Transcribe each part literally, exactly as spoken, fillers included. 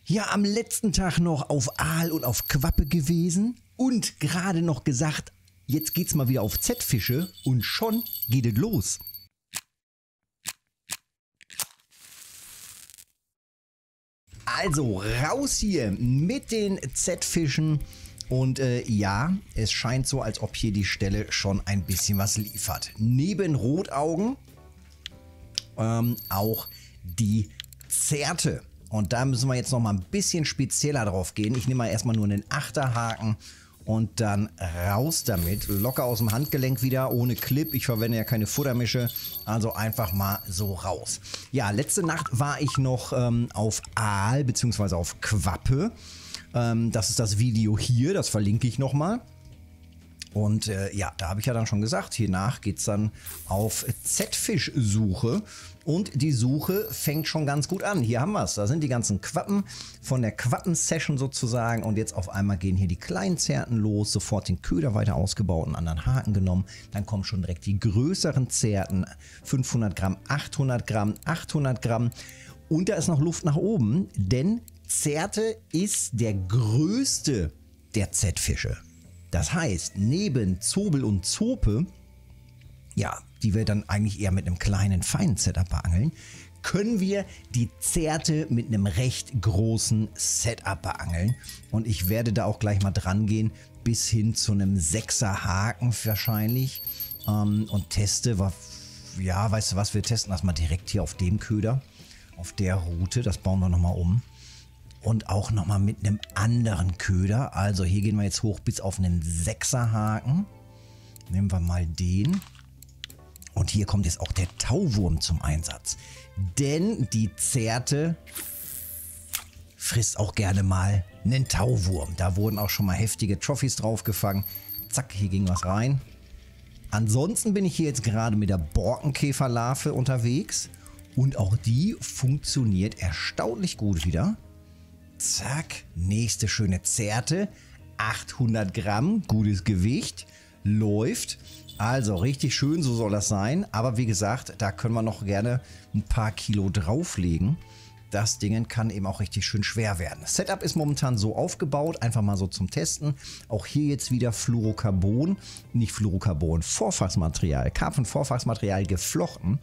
Ja, am letzten Tag noch auf Aal und auf Quappe gewesen und gerade noch gesagt, jetzt geht's mal wieder auf Z-Fische und schon geht es los. Also raus hier mit den Z-Fischen und äh, ja, es scheint so, als ob hier die Stelle schon ein bisschen was liefert. Neben Rotaugen ähm, auch die Zerte. Und da müssen wir jetzt noch mal ein bisschen spezieller drauf gehen. Ich nehme mal erstmal nur einen Achterhaken und dann raus damit. Locker aus dem Handgelenk wieder, ohne Clip. Ich verwende ja keine Futtermische, also einfach mal so raus. Ja, letzte Nacht war ich noch ähm, auf Aal bzw. auf Quappe. Ähm, das ist das Video hier, das verlinke ich nochmal. Und äh, ja, da habe ich ja dann schon gesagt, hiernach geht es dann auf Z-Fisch-Suche. Und die Suche fängt schon ganz gut an. Hier haben wir es. Da sind die ganzen Quappen von der Quappen-Session sozusagen. Und jetzt auf einmal gehen hier die kleinen Zerten los. Sofort den Köder weiter ausgebaut, einen anderen Haken genommen. Dann kommen schon direkt die größeren Zerten. fünfhundert Gramm, achthundert Gramm, achthundert Gramm. Und da ist noch Luft nach oben, denn Zerte ist der größte der Z-Fische. Das heißt, neben Zobel und Zope, ja, die wir dann eigentlich eher mit einem kleinen, feinen Setup beangeln, können wir die Zerte mit einem recht großen Setup beangeln. Und ich werde da auch gleich mal dran gehen, bis hin zu einem sechser Haken wahrscheinlich. Ähm, und teste, ja, weißt du was, wir testen das mal direkt hier auf dem Köder, auf der Route, das bauen wir nochmal um. Und auch nochmal mit einem anderen Köder. Also hier gehen wir jetzt hoch bis auf einen sechser Haken. Nehmen wir mal den. Und hier kommt jetzt auch der Tauwurm zum Einsatz. Denn die Zerte frisst auch gerne mal einen Tauwurm. Da wurden auch schon mal heftige Trophys drauf gefangen. Zack, hier ging was rein. Ansonsten bin ich hier jetzt gerade mit der Borkenkäferlarve unterwegs. Und auch die funktioniert erstaunlich gut wieder. Zack, nächste schöne Zerte. achthundert Gramm, gutes Gewicht. Läuft. Also richtig schön, so soll das sein. Aber wie gesagt, da können wir noch gerne ein paar Kilo drauflegen. Das Ding kann eben auch richtig schön schwer werden. Das Setup ist momentan so aufgebaut, einfach mal so zum Testen. Auch hier jetzt wieder Fluorocarbon, nicht Fluorocarbon, Vorfachsmaterial, Karpfen-Vorfachsmaterial geflochten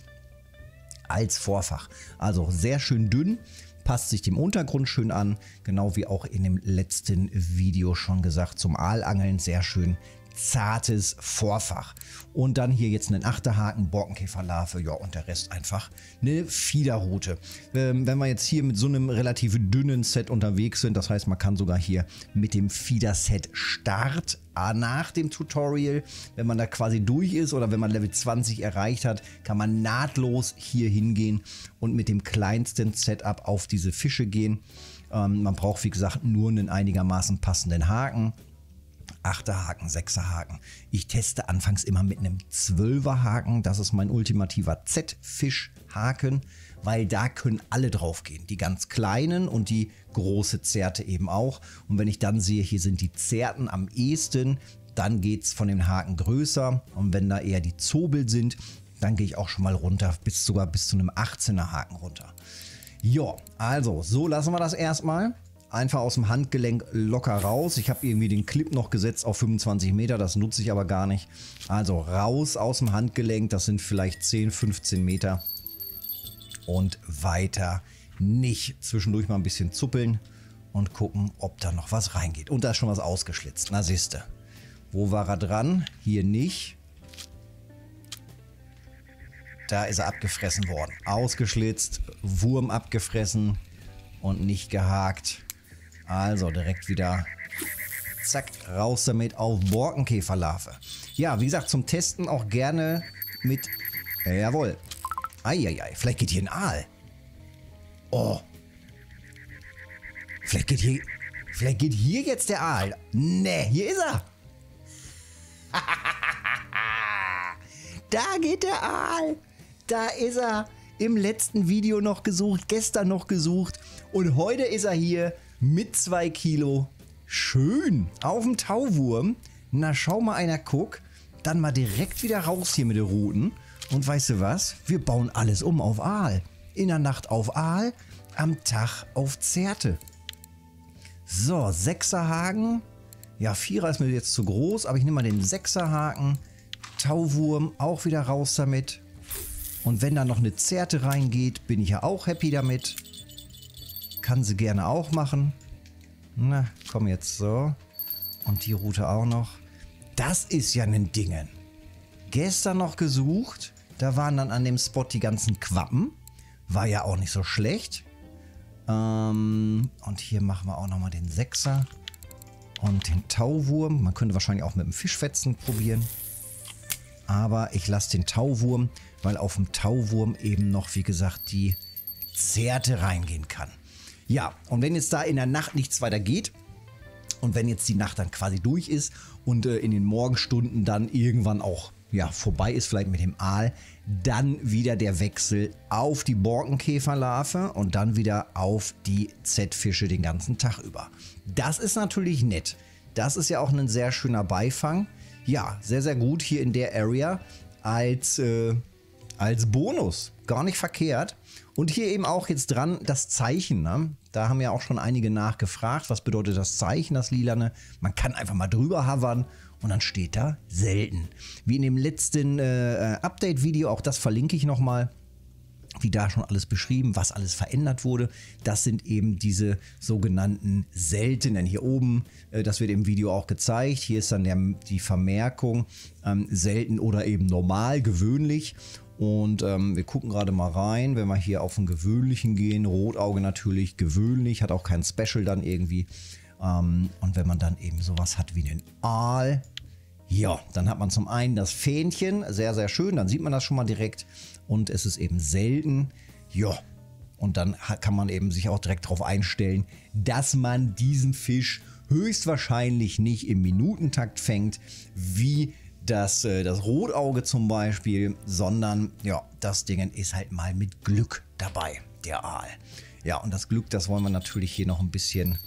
als Vorfach. Also sehr schön dünn. Passt sich dem Untergrund schön an, genau wie auch in dem letzten Video schon gesagt, zum Aalangeln sehr schön zartes Vorfach. Und dann hier jetzt einen Achterhaken, Borkenkäferlarve, ja, und der Rest einfach eine Fiederrute. Ähm, wenn wir jetzt hier mit so einem relativ dünnen Set unterwegs sind, das heißt, man kann sogar hier mit dem Fiederset Start nach dem Tutorial, wenn man da quasi durch ist oder wenn man Level zwanzig erreicht hat, kann man nahtlos hier hingehen und mit dem kleinsten Setup auf diese Fische gehen. Ähm, man braucht, wie gesagt, nur einen einigermaßen passenden Haken. achter Haken, sechser Haken. Ich teste anfangs immer mit einem zwölfer Haken. Das ist mein ultimativer Z-Fisch-Haken, weil da können alle drauf gehen. Die ganz kleinen und die große Zerte eben auch. Und wenn ich dann sehe, hier sind die Zerten am ehesten, dann geht es von den Haken größer. Und wenn da eher die Zobel sind, dann gehe ich auch schon mal runter, bis sogar bis zu einem achtzehner Haken runter. Ja, also so lassen wir das erstmal. Einfach aus dem Handgelenk locker raus. Ich habe irgendwie den Clip noch gesetzt auf fünfundzwanzig Meter, das nutze ich aber gar nicht. Also raus aus dem Handgelenk, das sind vielleicht zehn, fünfzehn Meter. Und weiter nicht. Zwischendurch mal ein bisschen zuppeln und gucken, ob da noch was reingeht. Und da ist schon was ausgeschlitzt. Na siehste. Wo war er dran? Hier nicht. Da ist er abgefressen worden. Ausgeschlitzt, Wurm abgefressen und nicht gehakt. Also direkt wieder, zack, raus damit auf Borkenkäferlarve. Ja, wie gesagt, zum Testen auch gerne mit, äh, jawohl. Eieiei, vielleicht geht hier ein Aal. Oh. Vielleicht geht hier, vielleicht geht hier jetzt der Aal. Ne, hier ist er. Da geht der Aal. Da ist er. Im letzten Video noch gesucht, gestern noch gesucht. Und heute ist er hier mit zwei Kilo. Schön. Auf dem Tauwurm. Na, schau mal einer, guck. Dann mal direkt wieder raus hier mit den Ruten. Und weißt du was? Wir bauen alles um auf Aal. In der Nacht auf Aal, am Tag auf Zerte. So, Sechserhaken. Ja, Vierer ist mir jetzt zu groß, aber ich nehme mal den Sechserhaken. Tauwurm, auch wieder raus damit. Und wenn da noch eine Zerte reingeht, bin ich ja auch happy damit. Kann sie gerne auch machen. Na, komm jetzt so. Und die Route auch noch. Das ist ja ein Dingen. Gestern noch gesucht. Da waren dann an dem Spot die ganzen Quappen. War ja auch nicht so schlecht. Ähm, und hier machen wir auch nochmal den Sechser. Und den Tauwurm. Man könnte wahrscheinlich auch mit dem Fischfetzen probieren. Aber ich lasse den Tauwurm, weil auf dem Tauwurm eben noch, wie gesagt, die Zerte reingehen kann. Ja, und wenn jetzt da in der Nacht nichts weiter geht und wenn jetzt die Nacht dann quasi durch ist und äh, in den Morgenstunden dann irgendwann auch ja, vorbei ist, vielleicht mit dem Aal, dann wieder der Wechsel auf die Borkenkäferlarve und dann wieder auf die Z-Fische den ganzen Tag über. Das ist natürlich nett. Das ist ja auch ein sehr schöner Beifang. Ja, sehr, sehr gut hier in der Area als, äh, als Bonus. Gar nicht verkehrt. Und hier eben auch jetzt dran das Zeichen. Ne? Da haben ja auch schon einige nachgefragt. Was bedeutet das Zeichen, das Lilane? Man kann einfach mal drüber hovern und dann steht da selten. Wie in dem letzten äh, Update-Video, auch das verlinke ich nochmal. Wie da schon alles beschrieben, was alles verändert wurde. Das sind eben diese sogenannten seltenen. Hier oben, äh, das wird im Video auch gezeigt. Hier ist dann der, die Vermerkung ähm, selten oder eben normal, gewöhnlich. Und ähm, wir gucken gerade mal rein, wenn wir hier auf den gewöhnlichen gehen. Rotauge natürlich gewöhnlich, hat auch kein Special dann irgendwie. Ähm, und wenn man dann eben sowas hat wie einen Aal, ja, dann hat man zum einen das Fähnchen, sehr, sehr schön, dann sieht man das schon mal direkt. Und es ist eben selten, ja, und dann kann man eben sich auch direkt darauf einstellen, dass man diesen Fisch höchstwahrscheinlich nicht im Minutentakt fängt, wie das, äh, das Rotauge zum Beispiel, sondern ja, das Ding ist halt mal mit Glück dabei, der Aal. Ja, und das Glück, das wollen wir natürlich hier noch ein bisschen,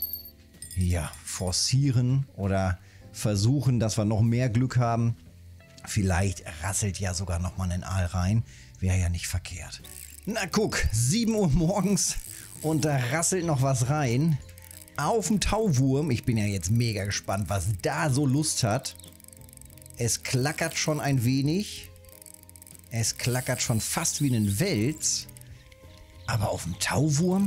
ja, forcieren oder versuchen, dass wir noch mehr Glück haben. Vielleicht rasselt ja sogar noch mal ein Aal rein. Wäre ja nicht verkehrt. Na guck, sieben Uhr morgens und da rasselt noch was rein. Auf dem Tauwurm. Ich bin ja jetzt mega gespannt, was da so Lust hat. Es klackert schon ein wenig. Es klackert schon fast wie ein Wels. Aber auf dem Tauwurm?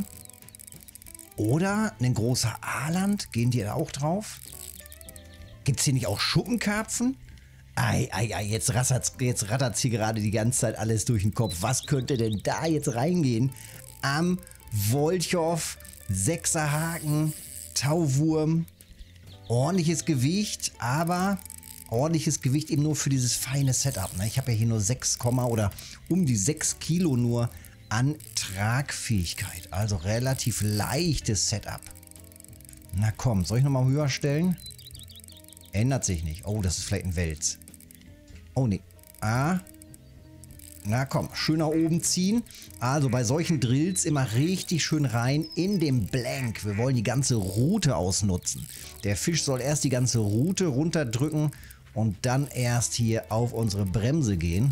Oder ein großer Aaland? Gehen die da auch drauf? Gibt es hier nicht auch Schuppenkarpfen? Ei, ei, ei, jetzt, jetzt rattert es hier gerade die ganze Zeit alles durch den Kopf. Was könnte denn da jetzt reingehen? Am Woltjof, Sechserhaken, Tauwurm. Ordentliches Gewicht, aber ordentliches Gewicht eben nur für dieses feine Setup. Ne? Ich habe ja hier nur sechs, oder um die sechs Kilo nur an Tragfähigkeit. Also relativ leichtes Setup. Na komm, soll ich nochmal höher stellen? Ändert sich nicht. Oh, das ist vielleicht ein Wels. Oh, nee. Ah. Na komm, schön nach oben ziehen. Also bei solchen Drills immer richtig schön rein in den Blank. Wir wollen die ganze Route ausnutzen. Der Fisch soll erst die ganze Route runterdrücken und dann erst hier auf unsere Bremse gehen.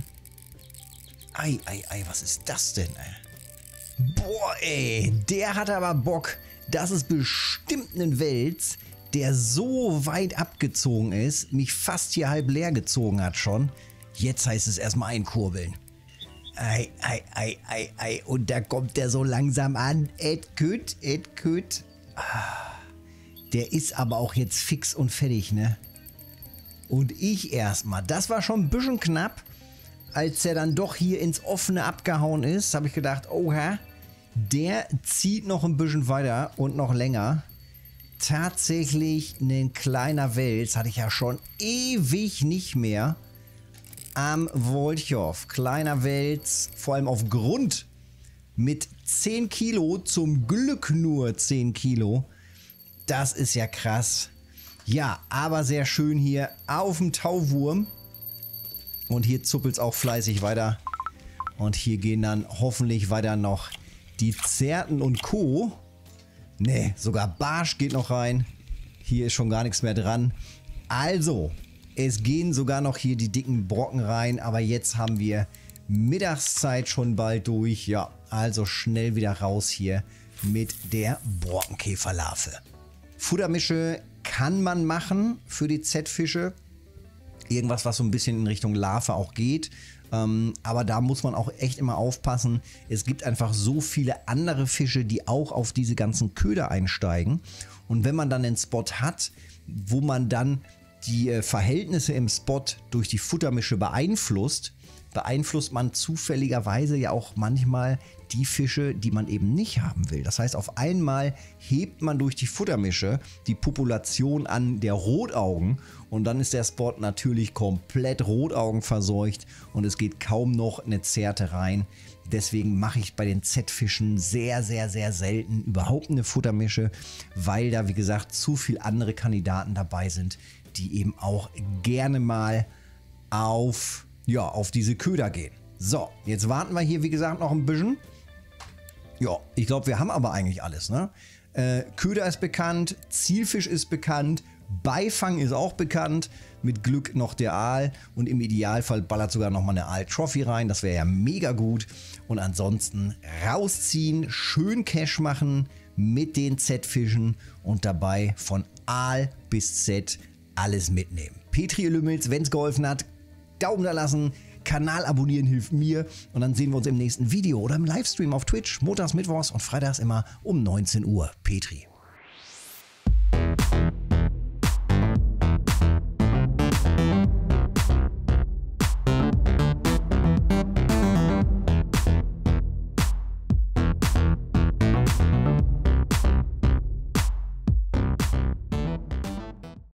Ei, ei, ei, was ist das denn, ey? Boah, ey, der hat aber Bock. Das ist bestimmt ein Wels, der so weit abgezogen ist, mich fast hier halb leer gezogen hat schon. Jetzt heißt es erstmal einkurbeln. Ei, ei, ei, ei, ei. Und da kommt der so langsam an. Et küt, et küt. Ah, der ist aber auch jetzt fix und fertig, ne? Und ich erstmal. Das war schon ein bisschen knapp. Als er dann doch hier ins Offene abgehauen ist, habe ich gedacht, oha, der zieht noch ein bisschen weiter und noch länger. Tatsächlich ein kleiner Wels, hatte ich ja schon ewig nicht mehr am Woltjof. Kleiner Wels, vor allem auf Grund mit zehn Kilo, zum Glück nur zehn Kilo. Das ist ja krass. Ja, aber sehr schön hier auf dem Tauwurm. Und hier zuppelt es auch fleißig weiter. Und hier gehen dann hoffentlich weiter noch die Zerten und Co. Ne, sogar Barsch geht noch rein. Hier ist schon gar nichts mehr dran. Also, es gehen sogar noch hier die dicken Brocken rein. Aber jetzt haben wir Mittagszeit schon bald durch. Ja, also schnell wieder raus hier mit der Borkenkäferlarve. Futtermische kann man machen für die Z-Fische. Irgendwas, was so ein bisschen in Richtung Larve auch geht. Ähm, aber da muss man auch echt immer aufpassen. Es gibt einfach so viele andere Fische, die auch auf diese ganzen Köder einsteigen. Und wenn man dann einen Spot hat, wo man dann die äh, Verhältnisse im Spot durch die Futtermische beeinflusst, beeinflusst man zufälligerweise ja auch manchmal die Fische, die man eben nicht haben will. Das heißt, auf einmal hebt man durch die Futtermische die Population an der Rotaugen und dann ist der Spot natürlich komplett Rotaugen verseucht und es geht kaum noch eine Zerte rein. Deswegen mache ich bei den Z-Fischen sehr, sehr, sehr selten überhaupt eine Futtermische, weil da, wie gesagt, zu viele andere Kandidaten dabei sind, die eben auch gerne mal auf, ja, auf diese Köder gehen. So, jetzt warten wir hier, wie gesagt, noch ein bisschen. Ja, ich glaube, wir haben aber eigentlich alles, ne? Äh, Köder ist bekannt, Zielfisch ist bekannt, Beifang ist auch bekannt, mit Glück noch der Aal und im Idealfall ballert sogar noch mal eine Aal-Trophy rein, das wäre ja mega gut. Und ansonsten rausziehen, schön Cash machen mit den Z-Fischen und dabei von Aal bis Z alles mitnehmen. Petri Lümmels, wenn es geholfen hat, Daumen da lassen, Kanal abonnieren hilft mir und dann sehen wir uns im nächsten Video oder im Livestream auf Twitch, montags, mittwochs und freitags immer um neunzehn Uhr. Petri.